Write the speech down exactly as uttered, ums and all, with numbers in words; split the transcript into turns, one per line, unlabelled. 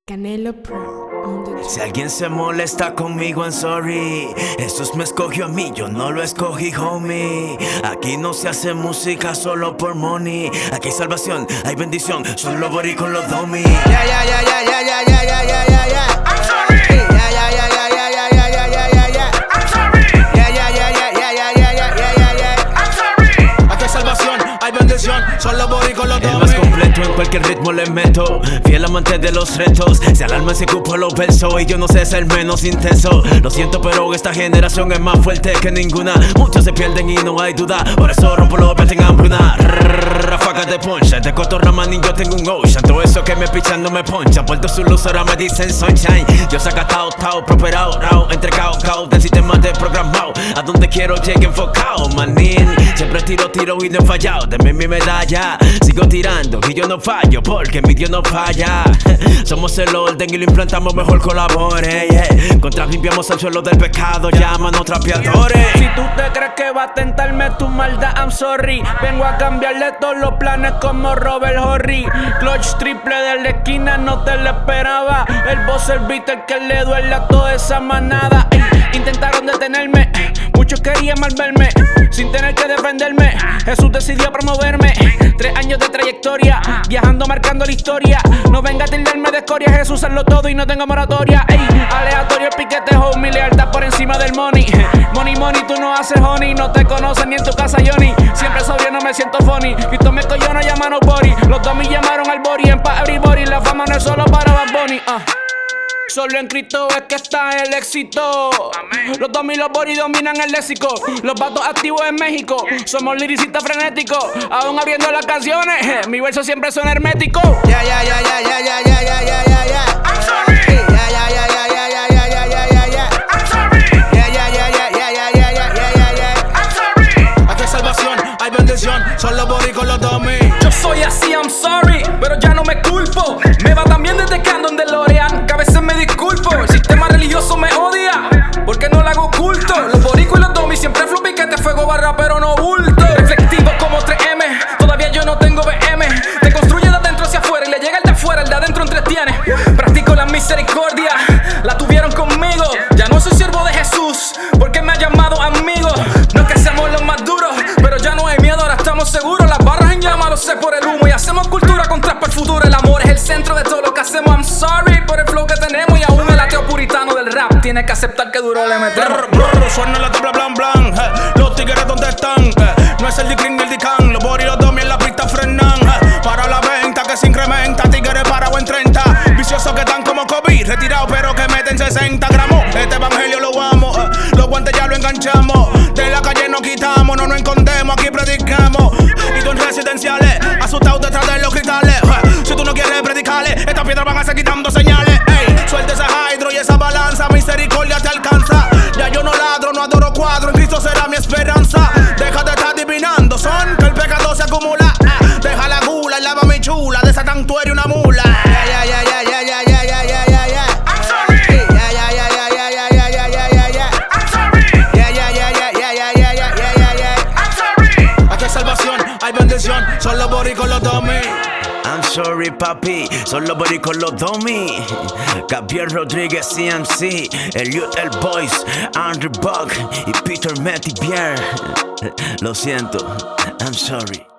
Canelo Pro on the
Si alguien se molesta conmigo, I'm sorry. Jesús me escogió a mí, yo no lo escogí, homie. Aquí no se hace música solo por money. Aquí hay salvación, hay bendición, solo bori con los domis.
Yeah, yeah, yeah, yeah, yeah, yeah, yeah, yeah, yeah, yeah, yeah. I'm sorry. Yeah, yeah, yeah, yeah, yeah, yeah, yeah, yeah, yeah, yeah, yeah. I'm sorry. Yeah, yeah, yeah, yeah, yeah, yeah, yeah, yeah, yeah, yeah, yeah. I'm sorry.
Aquí hay salvación, hay bendición, solo bori con los domis. El más completo en cualquier ritmo le meto. Fiel amante de los retos, se alarma si cupo los versos. Y yo no sé ser menos intenso. Lo siento, pero esta generación es más fuerte que ninguna. Muchos se pierden y no hay duda. Por eso rompo los beats en hambruna. Ráfagas de poncha, de cotorraman y yo tengo un ocean. Todo eso que me pichan no me poncha. Puerto su luz ahora me dicen sunshine. Yo saca tao, tao, prosperado, rao. Entre cao, cao, del sistema de programado. A donde quiero llegue enfocado, manín. Siempre tiro, tiro y no he fallado. Deme mi medalla, sigo tirando y yo no fallo porque mi Dios no falla. Somos el orden y lo implantamos, mejor colabore, yeah. Contra limpiamos el suelo del pecado, llámanos trapeadores.
Si tú te crees que va a tentarme tu maldad, I'm sorry. Vengo a cambiarle todos los planes como Robert Horry. Clutch triple de la esquina, no te lo esperaba. El boss, el beat, el que le duele a toda esa manada. Ey, intentaron detenerme, muchos querían malverme. Sin tener que defenderme, Jesús decidió promoverme. Tres años de trayectoria, viajando marcando la historia. No venga a tildarme de escoria, Jesús hazlo todo y no tengo moratoria. Ey, aleatorio el piquete, homie, lealtad por encima del money. Money, money, tú no haces honey, no te conocen ni en tu casa, Johnny. Siempre sobrio, no me siento funny. Cristo me cogió, no llaman nobody. Los dos me llamaron al body, en pa' everybody. La fama no es solo para Bad Bunny, uh. Solo en Cristo es que está el éxito. Amén. Los dos mil los bori dominan el léxico. Los vatos activos en México. Somos liricistas frenéticos. Aún abriendo las canciones, mi verso siempre son herméticos.
Yeah, yeah, yeah, yeah, yeah, yeah, yeah, yeah, yeah, yeah, yeah. I'm sorry. Yeah, yeah, yeah, yeah, yeah, yeah, yeah, yeah, yeah, yeah, yeah. I'm sorry. Yeah, yeah, yeah, yeah, yeah, yeah, yeah, yeah, yeah, yeah, yeah. I'm sorry.
Aquí hay salvación, hay bendición, solo bori con los domis.
Yo soy así, I'm sorry, pero ya no me culpo. Me va también desde que ando en DeLorean, que a veces me disculpo. El sistema religioso me odia, porque no le hago culto. Los boricos y los domis siempre flow piquete, fuego barra, pero no bulto. Reflectivo como tres eme, todavía yo no tengo B M. Te construye de adentro hacia afuera y le llega el de afuera, el de adentro entretiene. Practico la misericordia, la tuvieron conmigo. Ya no soy siervo de Jesús, porque me ha llamado amigo. No es que seamos los más duros, pero ya no hay miedo, ahora estamos seguros. Las barras en llama, lo sé por el humo. Y hacemos cultura con trap para el futuro. El amor es el centro de todo lo que hacemos. I'm sorry por el flow que tenemos. Y aún el ateo puritano del rap tiene que aceptar que duro le metemos.
Suena la tabla blan blan, eh. Los tigres donde están, eh. No es el dicrin ni el dican. Los bori y los domis en la pista frenan, eh. Para la venta que se incrementa. Tigres parado en treinta. Viciosos que están como COVID, retirados pero que meten sesenta gramos. Este evangelio lo amo, eh. Los guantes ya lo enganchamos. De la calle no quitamos, no nos escondemos, aquí predicamos. Y tú en residenciales, asustado detrás de los cristales, eh. Si tú no quieres predicarle, estas piedras van a seguir quitando señales. Ey, suelta esa hydro y esa balanza, misericordia te alcanza. Ya yo no ladro, no adoro cuadro, en Cristo será mi esperanza. Deja de estar adivinando, son que el pecado se acumula. Deja la gula y lava mi chula, de Satán tú eres una mula.
Yeah, yeah, yeah, yeah, yeah, yeah, yeah, yeah, yeah, yeah. I'm sorry. Yeah, yeah, yeah, yeah, yeah, yeah, yeah, yeah, yeah, yeah, yeah. I'm sorry. Yeah, yeah, yeah, yeah, yeah, yeah, yeah, yeah, yeah, yeah, yeah. I'm sorry.
Aquí hay salvación, hay bendición, solo bori con los domis. I'm sorry papi, solo bori con los domis. Gabriel Rodríguez C M C, Elliot El Boys, Andrew Buck y Peter Metivier. Lo siento, I'm sorry.